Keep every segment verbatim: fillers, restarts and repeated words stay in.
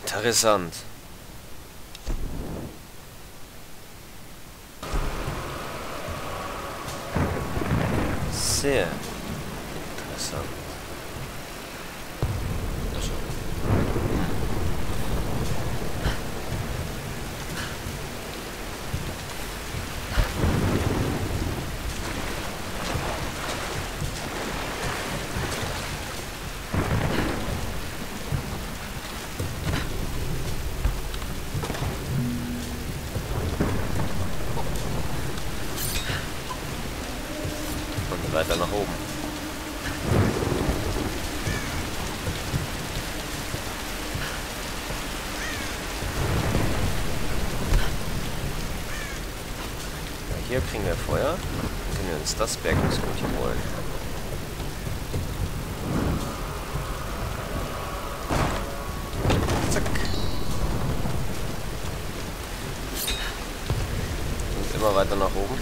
Interessant. Sehr interessant. Also. Weiter nach oben. Ja, hier kriegen wir Feuer. Dann können wir uns das Bergungsgut holen. Zack. Und immer weiter nach oben.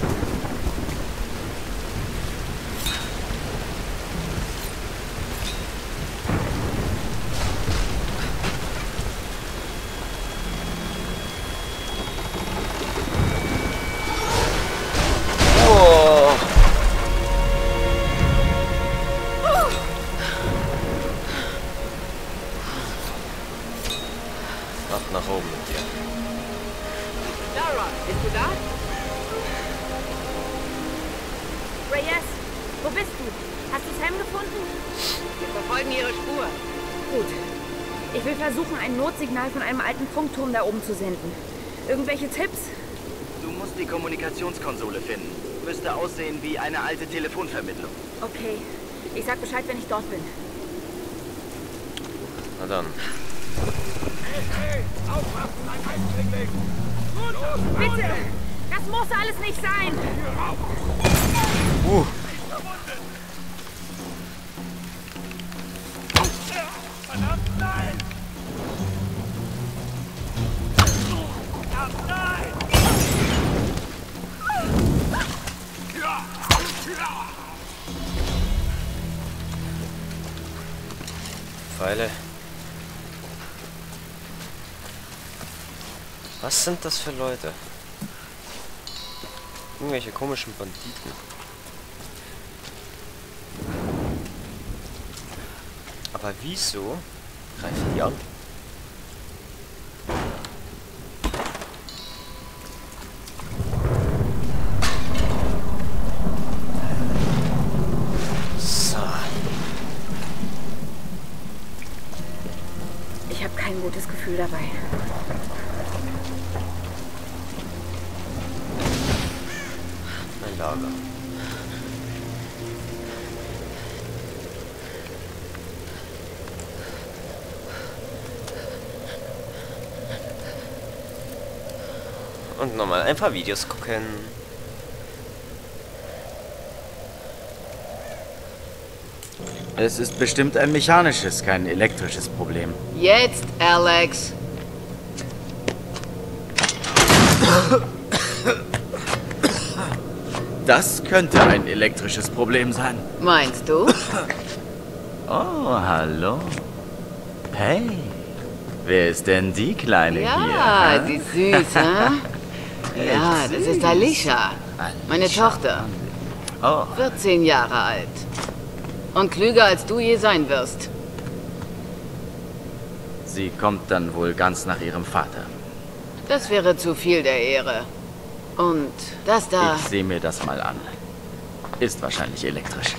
Nach oben mit dir. Lara, bist du da? Reyes, wo bist du? Hast du Sam gefunden? Wir verfolgen ihre Spur. Gut. Ich will versuchen, ein Notsignal von einem alten Funkturm da oben zu senden. Irgendwelche Tipps? Du musst die Kommunikationskonsole finden. Müsste aussehen wie eine alte Telefonvermittlung. Okay. Ich sag Bescheid, wenn ich dort bin. Na dann. Hey, aufpassen, ein Eindringling! Bitte! Das muss alles nicht sein! Uh. Verdammt, nein! Verdammt, nein! Pfeile. Was sind das für Leute? Irgendwelche komischen Banditen. Aber wieso greifen die an? So. Ich habe kein gutes Gefühl dabei. Ein Lager. Und nochmal ein paar Videos gucken. Es ist bestimmt ein mechanisches, kein elektrisches Problem. Jetzt, Alex. Das könnte ein elektrisches Problem sein. Meinst du? Oh, hallo. Hey, wer ist denn die Kleine Ja, hier? sie ist süß, hä? Ja, das ist Alicia, meine Tochter. Oh, vierzehn Jahre alt. Und klüger als du je sein wirst. sie kommt dann wohl ganz nach ihrem Vater. Das wäre zu viel der Ehre. Und das da... Ich sehe mir das mal an. Ist wahrscheinlich elektrisch.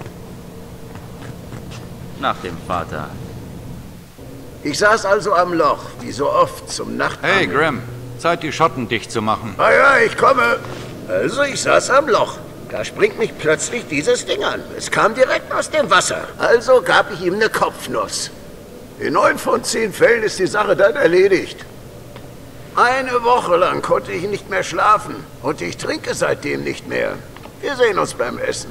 Nach dem Vater. Ich saß also am Loch, wie so oft, zum Nachtangeln. Hey, Graham. Zeit, die Schotten dicht zu machen. Ah ja, ich komme. Also, ich saß am Loch. Da springt mich plötzlich dieses Ding an. Es kam direkt aus dem Wasser. Also gab ich ihm eine Kopfnuss. In neun von zehn Fällen ist die Sache dann erledigt. Eine Woche lang konnte ich nicht mehr schlafen. Und ich trinke seitdem nicht mehr. Wir sehen uns beim Essen.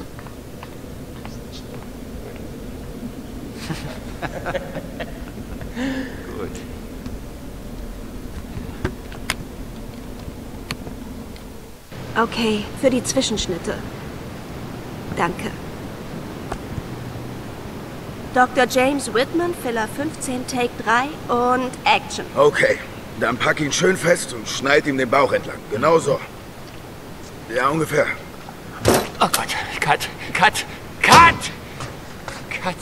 Gut. Okay, für die Zwischenschnitte. Danke. Doktor James Whitman, Filler fünfzehn, Take drei und Action. Okay, dann pack ihn schön fest und schneid ihm den Bauch entlang. Genau so. Ja, ungefähr. Oh Gott, Cut, Cut, Cut! Cut!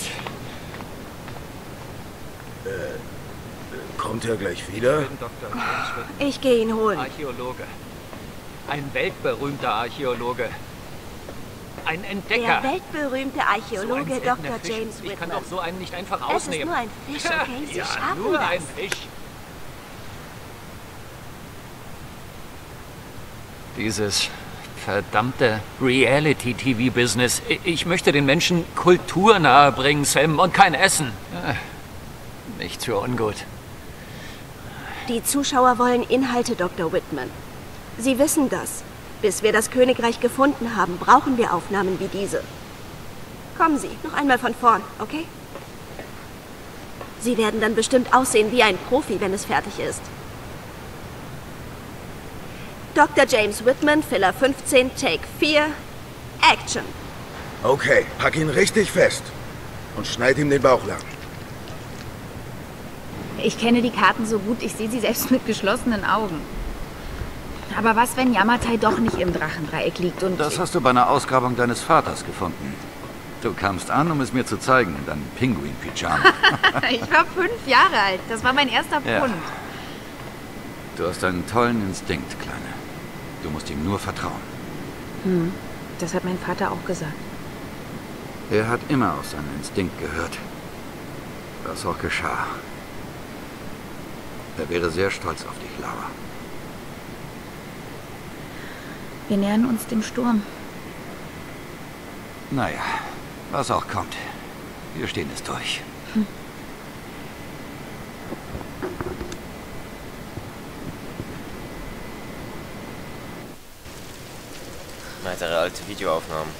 Äh, kommt er gleich wieder? Ich gehe ihn holen. Archäologe. Ein weltberühmter Archäologe. Ein Entdecker. Der weltberühmte Archäologe so ein Doktor Fisch. James Ich kann Whitman. doch so einen nicht einfach Es ist ausnehmen. nur ein Fisch, okay? Sie ja, schaffen nur das. ein Fisch. Dieses verdammte Reality-T V-Business. Ich möchte den Menschen Kultur nahebringen, Sam, und kein Essen. Nicht für ungut. Die Zuschauer wollen Inhalte, Doktor Whitman. Sie wissen das. Bis wir das Königreich gefunden haben, brauchen wir Aufnahmen wie diese. Kommen Sie, noch einmal von vorn, okay? Sie werden dann bestimmt aussehen wie ein Profi, wenn es fertig ist. Doktor James Whitman, Filler fünfzehn, Take vier, Action. Okay, pack ihn richtig fest und schneid ihm den Bauch lang. Ich kenne die Karten so gut, ich sehe sie selbst mit geschlossenen Augen. Aber was, wenn Yamatai doch nicht im Drachendreieck liegt und... Das hast du bei einer Ausgrabung deines Vaters gefunden. Du kamst an, um es mir zu zeigen, in deinem Pinguin-Pyjama. Ich war fünf Jahre alt. Das war mein erster Ja. Pfund. Du hast einen tollen Instinkt, Kleine. Du musst ihm nur vertrauen. Hm, das hat mein Vater auch gesagt. Er hat immer auf seinen Instinkt gehört. Was auch geschah. Er wäre sehr stolz auf dich, Lara. Wir nähern uns dem Sturm. Naja, was auch kommt. Wir stehen es durch. Hm. Weitere alte Videoaufnahmen.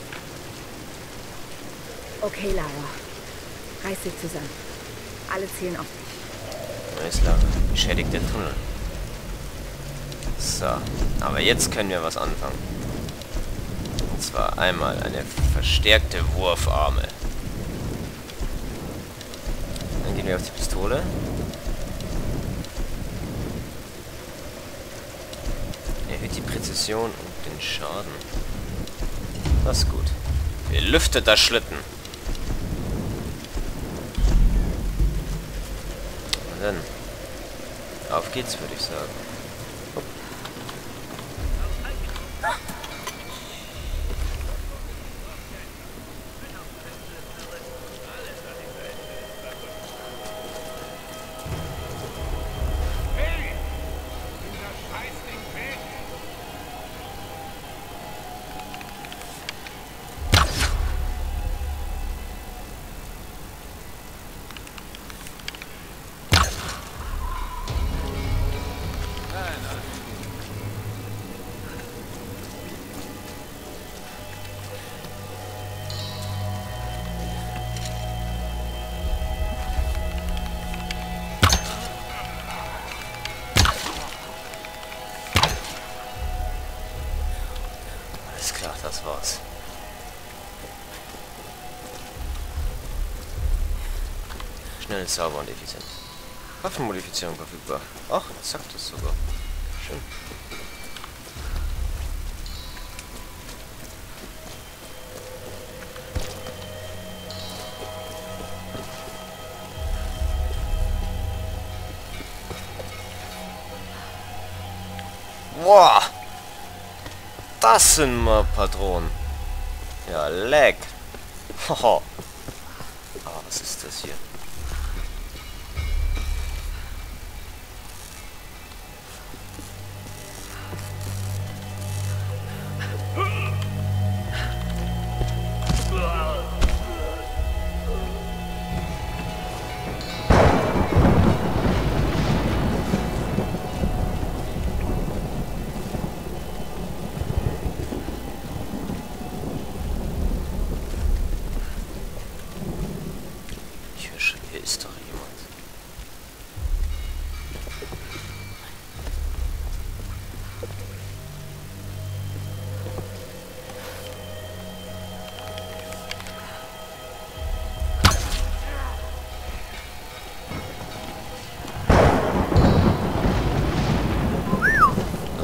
Okay, Lara. Reiß dich zusammen. Alle zählen auf dich. Alles klar. Beschädigter Tunnel. So, aber jetzt können wir was anfangen. Und zwar einmal eine verstärkte Wurfarme. Dann gehen wir auf die Pistole. Erhöht die Präzision und den Schaden. Das ist gut. Belüfteter Schlitten. Und dann auf geht's, würde ich sagen. Alles klar, das war's. Schnell, sauber und effizient. Waffenmodifizierung verfügbar. Ach, sagt das sogar. Schön. Boah! Das sind mal Patronen. Ja, leck. Hoho. Ah, was ist das hier?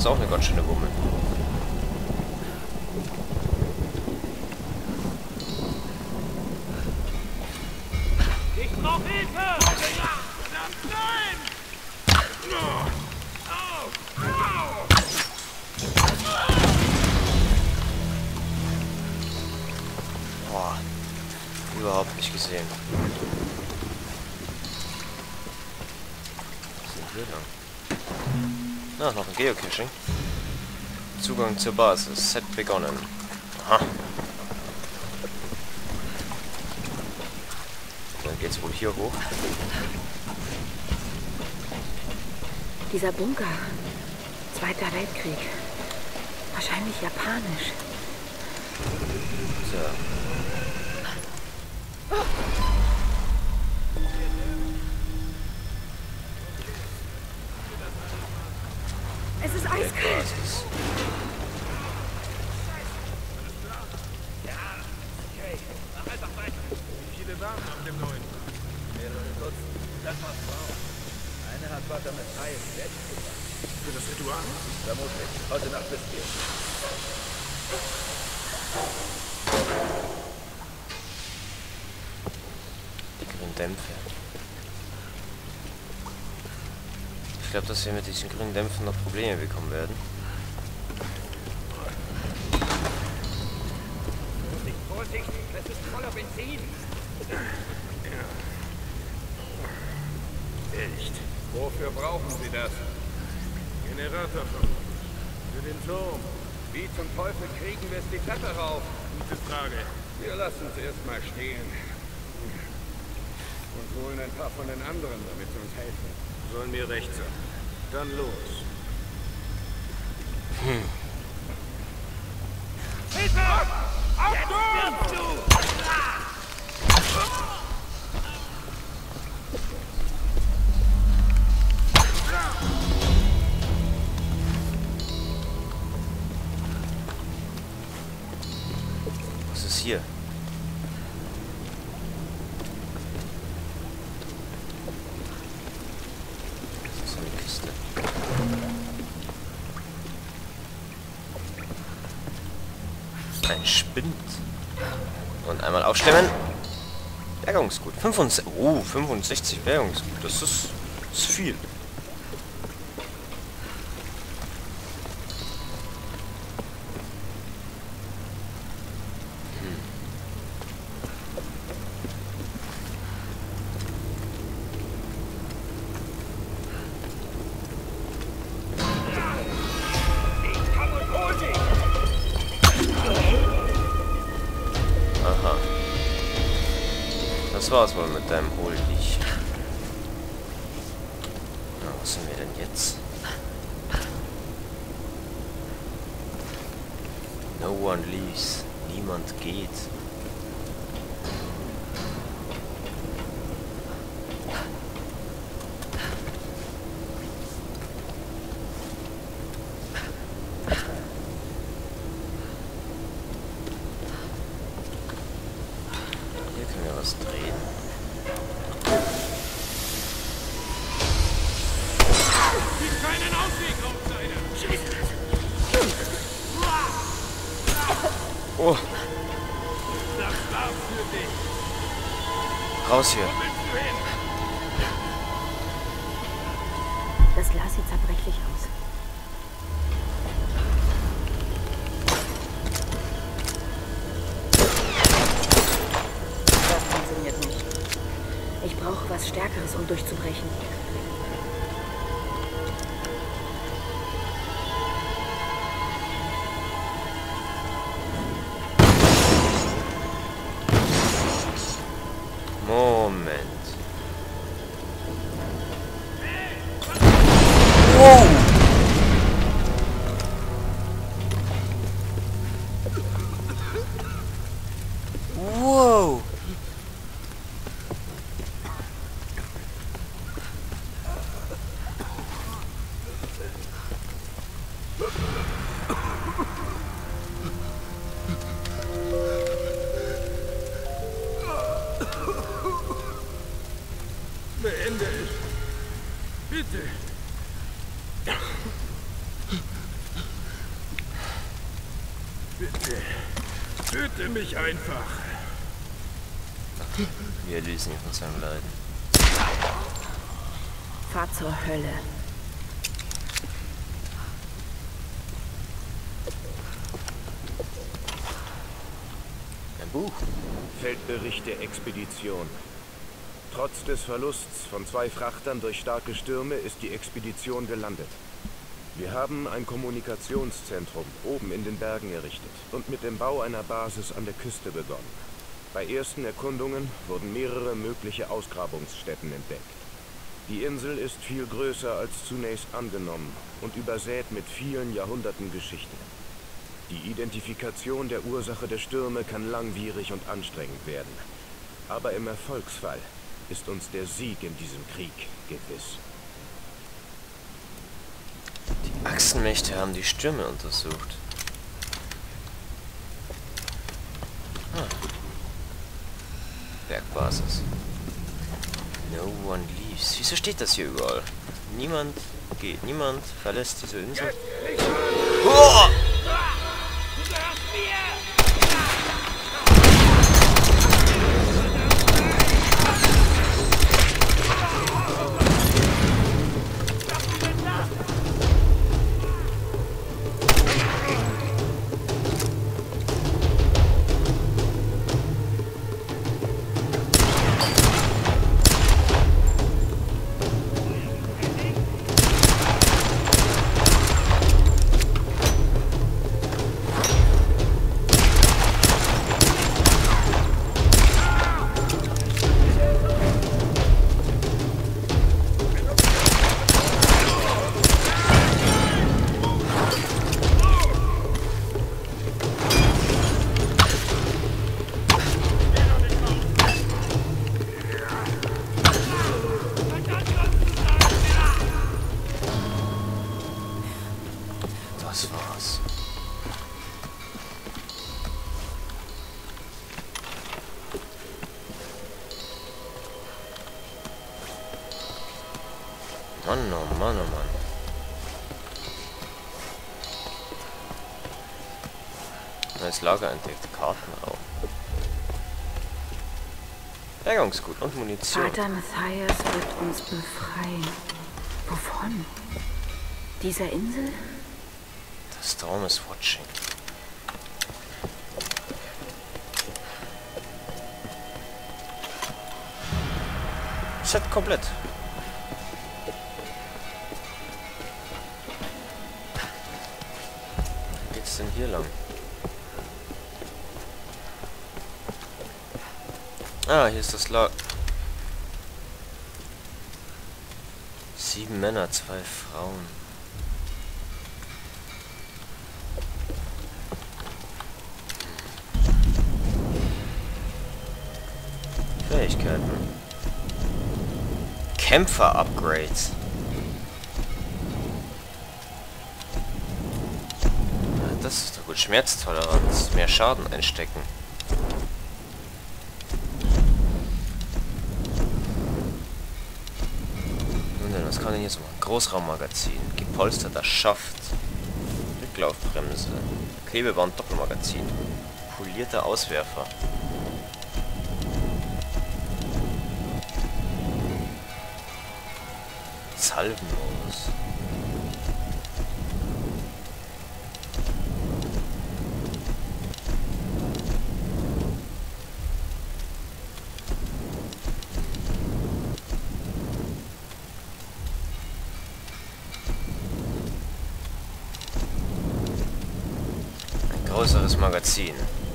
auch eine ganz schöne Wumme. Ich brauch Hilfe! Verdammt, nein! Boah, überhaupt nicht gesehen. Was ist denn hier lang? Na, noch ein Geocaching. Zugang zur Basis. Set begonnen. Aha. Dann geht's wohl hier hoch. Dieser Bunker. Zweiter Weltkrieg. Wahrscheinlich japanisch. So. Es ist eiskalt. Basis. Wie viele waren auf dem neuen? Mehrere Dutzend. Das war Frau. Eine hat Vater mit Haien selbst gemacht. Für das Ritual? Vermutlich. Heute Nacht wisst ihr. Die grünen Dämpfe. Ich glaube, dass wir mit diesen grünen Dämpfen noch Probleme bekommen werden. Vorsicht, Vorsicht! Es ist voller Benzin! Echt? Wofür brauchen Sie das? Generator für den Turm. Wie zum Teufel kriegen wir es die Treppe rauf? Gute Frage. Wir lassen es erstmal stehen. Und holen ein paar von den anderen, damit sie uns helfen. Soll mir recht sein. Dann los. Hm. Hilfe! Achtung! Du! Was ist hier? Das ist so eine Kiste. Ein Spind. Und einmal aufstemmen. Bergungsgut. fünfundsechzig. Oh, fünfundsechzig Bergungsgut. Das ist, das ist viel. Das war's wohl mit deinem Hohlviech. Na, was sind wir denn jetzt? No one leaves. Niemand geht. Hier können wir was drehen. Gibt keinen Ausweg, Outsider! Scheiße! Oh, Das war's für dich! raus hier. Wo willst du hin? Das Glas sieht zerbrechlich aus. Das funktioniert nicht. Ich brauche was Stärkeres, um durchzubrechen. Moment. Wow. Wow. Beende es! Bitte! Bitte. Töte mich einfach. Wir lösen ihn von seinem Leiden. Fahr zur Hölle. Ein Buch. Feldbericht der Expedition. Trotz des Verlusts von zwei Frachtern durch starke Stürme ist die Expedition gelandet. Wir haben ein Kommunikationszentrum oben in den Bergen errichtet und mit dem Bau einer Basis an der Küste begonnen. Bei ersten Erkundungen wurden mehrere mögliche Ausgrabungsstätten entdeckt. Die Insel ist viel größer als zunächst angenommen und übersät mit vielen Jahrhunderten Geschichte. Die Identifikation der Ursache der Stürme kann langwierig und anstrengend werden. Aber im Erfolgsfall ist uns der Sieg in diesem Krieg gewiss. Die Achsenmächte haben die Stürme untersucht. Ah. Bergbasis. No one leaves. Wieso steht das hier überall? Niemand geht, niemand verlässt diese Insel. Oh! Das war's. Mann, oh Mann, oh Mann. Neues Lager entdeckt, Karten auch. Bergungsgut und Munition. Vater Matthias wird uns befreien. Wovon? Dieser Insel? The storm is watching. Set komplett. Wo geht's denn hier lang? Ah, hier ist das Lager. Sieben Männer, zwei Frauen. Fähigkeiten. Kämpfer-Upgrades. Das ist doch gut. Schmerztoleranz. Mehr Schaden einstecken. Nun denn, was kann denn hier so machen? Großraummagazin. Gepolsterter Schaft. Rücklaufbremse. Klebeband Doppelmagazin. Polierter Auswerfer. Salvenmodus. Ein größeres Magazin.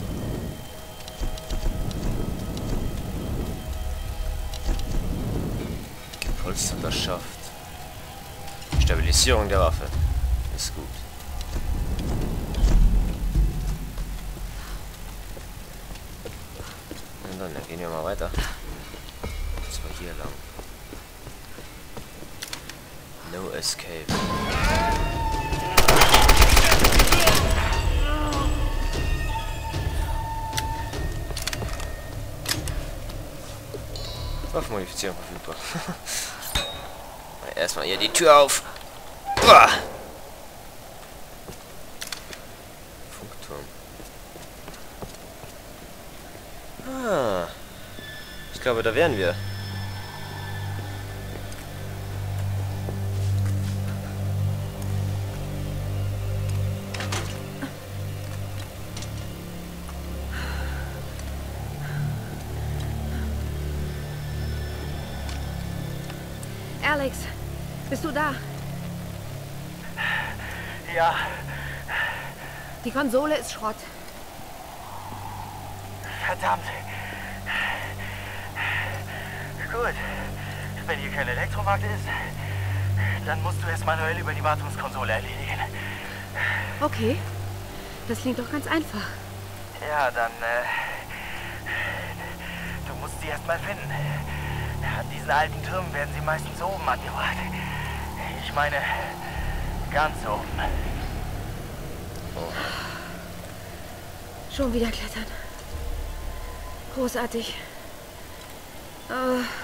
Gepolsterter Schaft. Stabilisierung der Waffe. Ist gut. Und dann, dann gehen wir mal weiter. Das war hier lang. No escape. Waffenmodifizierung verfügbar. Erstmal hier die Tür auf. Uah. Funkturm. Ah. Ich glaube, da wären wir. Alex, bist du da? Ja. Die Konsole ist Schrott. Verdammt. Gut. Wenn hier kein Elektromarkt ist, dann musst du es manuell über die Wartungskonsole erledigen. Okay. Das klingt doch ganz einfach. Ja, dann, äh... du musst sie erst mal finden. An diesen alten Türmen werden sie meistens oben angebracht. Ich meine, ganz oben. Oh. Schon wieder klettern. Großartig. Oh.